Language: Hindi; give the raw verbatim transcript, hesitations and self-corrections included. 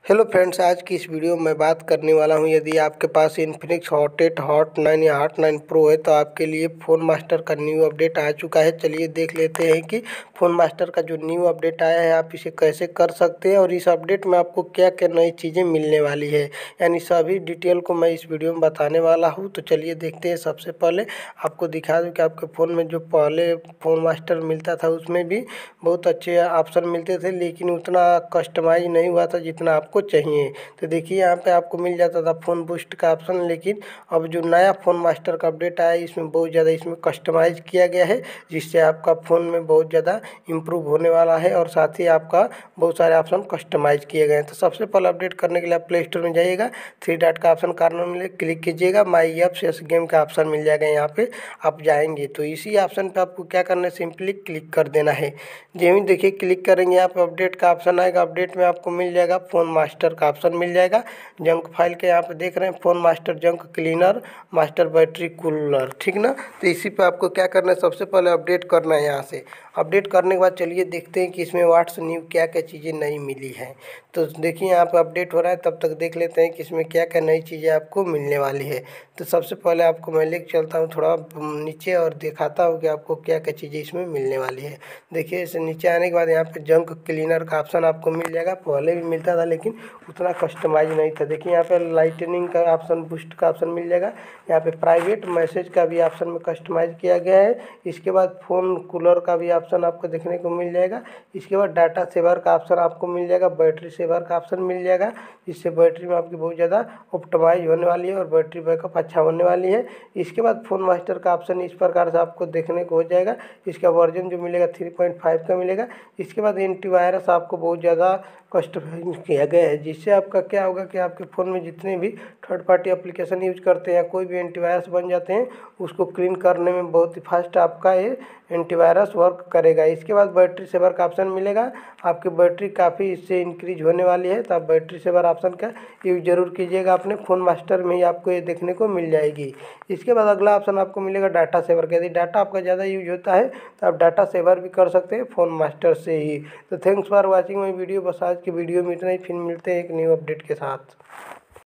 हेलो फ्रेंड्स, आज की इस वीडियो में मैं बात करने वाला हूं, यदि आपके पास Infinix hot eight hot nine या हॉट नाइन प्रो है तो आपके लिए फ़ोन मास्टर का न्यू अपडेट आ चुका है। चलिए देख लेते हैं कि फ़ोन मास्टर का जो न्यू अपडेट आया है आप इसे कैसे कर सकते हैं और इस अपडेट में आपको क्या क्या नई चीज़ें मिलने वाली है, यानी सभी डिटेल को मैं इस वीडियो में बताने वाला हूँ। तो चलिए देखते हैं। सबसे पहले आपको दिखा दूँ कि आपके फ़ोन में जो पहले फ़ोन मास्टर मिलता था उसमें भी बहुत अच्छे ऑप्शन मिलते थे, लेकिन उतना कस्टमाइज नहीं हुआ था जितना आपको चाहिए। तो देखिए यहाँ पे आपको मिल जाता था फ़ोन बूस्ट का ऑप्शन, लेकिन अब जो नया फ़ोन मास्टर का अपडेट आया इसमें बहुत ज़्यादा इसमें कस्टमाइज़ किया गया है, जिससे आपका फ़ोन में बहुत ज़्यादा इम्प्रूव होने वाला है और साथ ही आपका बहुत सारे ऑप्शन कस्टमाइज़ किए गए हैं। तो सबसे पहले अपडेट करने के लिए आप प्ले स्टोर में जाइएगा, थ्री डॉट का ऑप्शन कार्नर में क्लिक कीजिएगा, माई ऐप्स या गेम का ऑप्शन मिल जाएगा। यहाँ पे आप जाएंगे तो इसी ऑप्शन पे आपको क्या करना है, सिंपली क्लिक कर देना है। जो ही देखिए क्लिक करेंगे यहाँ पे अपडेट का ऑप्शन आएगा। अपडेट में आपको मिल जाएगा फ़ोन मास्टर का ऑप्शन मिल जाएगा। जंक फाइल के यहाँ पे देख रहे हैं phone master junk cleaner master battery cooler, ठीक ना। तो इसी पे आपको क्या करना है, सबसे पहले अपडेट करना है। यहाँ से अपडेट करने के बाद चलिए देखते हैं कि इसमें व्हाट्स न्यू क्या क्या चीज़ें नई मिली हैं। तो देखिए यहाँ पे अपडेट हो रहा है, तब तक देख लेते हैं कि इसमें क्या क्या नई चीज़ें आपको मिलने वाली है। तो सबसे पहले आपको मैं लेके चलता हूँ थोड़ा नीचे और दिखाता हूँ कि आपको क्या क्या चीज़ें इसमें मिलने वाली है। देखिए इसे नीचे आने के बाद यहाँ पे जंक क्लीनर का ऑप्शन आपको मिल जाएगा। पहले भी मिलता था लेकिन उतना कस्टमाइज नहीं था। देखिए यहाँ पे लाइटनिंग का ऑप्शन, बूस्ट का ऑप्शन मिल जाएगा। यहाँ पे प्राइवेट मैसेज का भी ऑप्शन में कस्टमाइज किया गया है। इसके बाद फ़ोन कूलर का भी ऑप्शन आपको देखने को मिल जाएगा। इसके बाद डाटा सेवर का ऑप्शन आपको मिल जाएगा, बैटरी सेवर का ऑप्शन मिल जाएगा, जिससे बैटरी में आपकी बहुत ज़्यादा ऑप्टिमाइज होने वाली है और बैटरी बैकअप अच्छा होने वाली है। इसके बाद फ़ोन मास्टर का ऑप्शन इस प्रकार से आपको देखने को हो जाएगा। इसका वर्जन जो मिलेगा थ्री पॉइंट फाइव का मिलेगा। इसके बाद एंटीवायरस आपको बहुत ज़्यादा कस्टमाइज किया गया है, जिससे आपका क्या होगा कि आपके फ़ोन में जितने भी थर्ड पार्टी एप्लीकेशन यूज करते हैं, कोई भी एंटीवायरस बन जाते हैं, उसको क्लीन करने में बहुत ही फास्ट आपका ये एंटीवायरस वर्क करेगा। इसके बाद बैटरी सेवर का ऑप्शन मिलेगा। आपकी बैटरी काफ़ी इससे इंक्रीज होने वाली है, तो आप बैटरी सेवर ऑप्शन का यूज जरूर कीजिएगा। अपने फ़ोन मास्टर में ही आपको ये देखने को मिल जाएगी। इसके बाद अगला ऑप्शन आपको मिलेगा डाटा सेवर का। यदि डाटा आपका ज़्यादा यूज होता है तो आप डाटा सेवर भी कर सकते हैं फ़ोन मास्टर से ही। तो thanks for watching my video. बस आज की वीडियो में इतना ही, फिर मिलते हैं एक न्यू अपडेट के साथ।